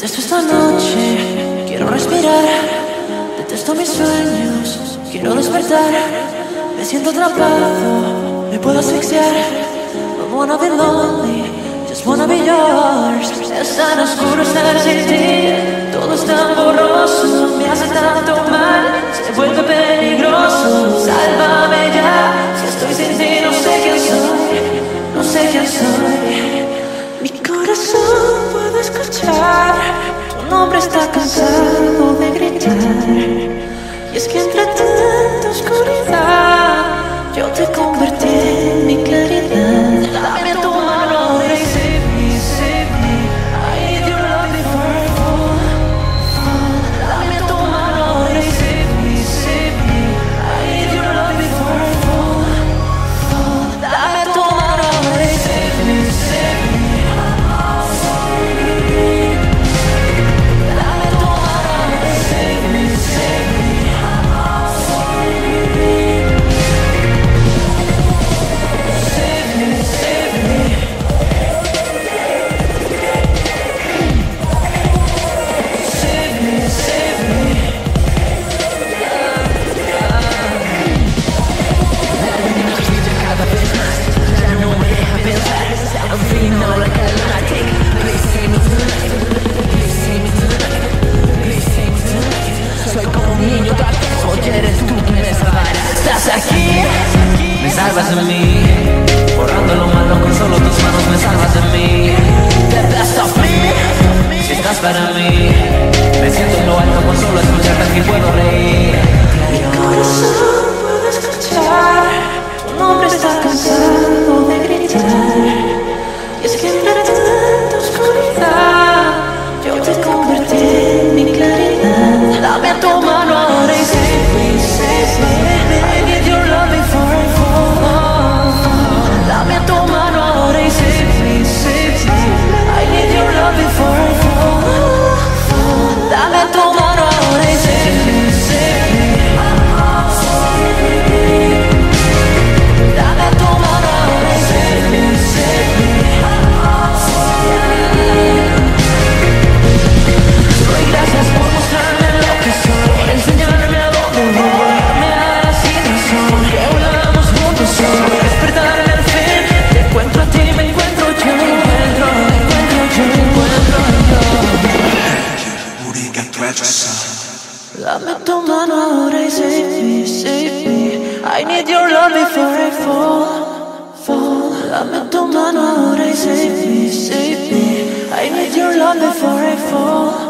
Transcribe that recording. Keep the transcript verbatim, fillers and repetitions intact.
Detesto esta noche, quiero respirar. Detesto mis sueños, quiero despertar. Me siento atrapado, me puedo asfixiar. Don't wanna be lonely, just wanna be yours. Es tan oscuro estar sin ti, todo es tan borroso. Me hace tanto mal, se vuelve peligroso. Sálvame ya, si estoy sin ti no sé quién soy, no sé quién soy. Mi corazón puede escuchar, tu nombre está cansado de gritar. Y es que entre tanta oscuridad yo te convertí en mi claridad. Dame tu mano ahora y save me, save me. I need your love before I fall, fall. Dame tu mano ahora y save me, save me. I need your love before I fall, fall. Dame tu mano ahora y save me, save me. Dame tu mano ahora y save me, save me. Me salvas de mí, borrando lo malo con solo tus manos. Me salvas de mí, the best of me. Si estás para mí, me siento en lo alto con solo escucharte aquí puedo reír. Mi corazón puede escuchar, tu nombre está cansado de gritar. Y es que entre tanta oscuridad yo te convertí en mi claridad. Dame tu mano ahora y save me, save me. I need your love before I fall. Dame tu mano ahora y save me, save me. I need your love before I fall. Dame tu mano ahora y save me, save me. Dame tu mano ahora y save me, save me. Doy gracias por mostrarme lo que soy, por enseñarme a dónde voy, darme alas sin razón, que volamos juntos hoy, despertarme al fin. Te encuentro a ti, me encuentro yo, me encuentro, me encuentro yo, me encuentro yo. Dame tu mano ahora y save me, save me. I need your love before I fall, fall. Dame tu mano ahora y save me, save me. I need your love before I fall.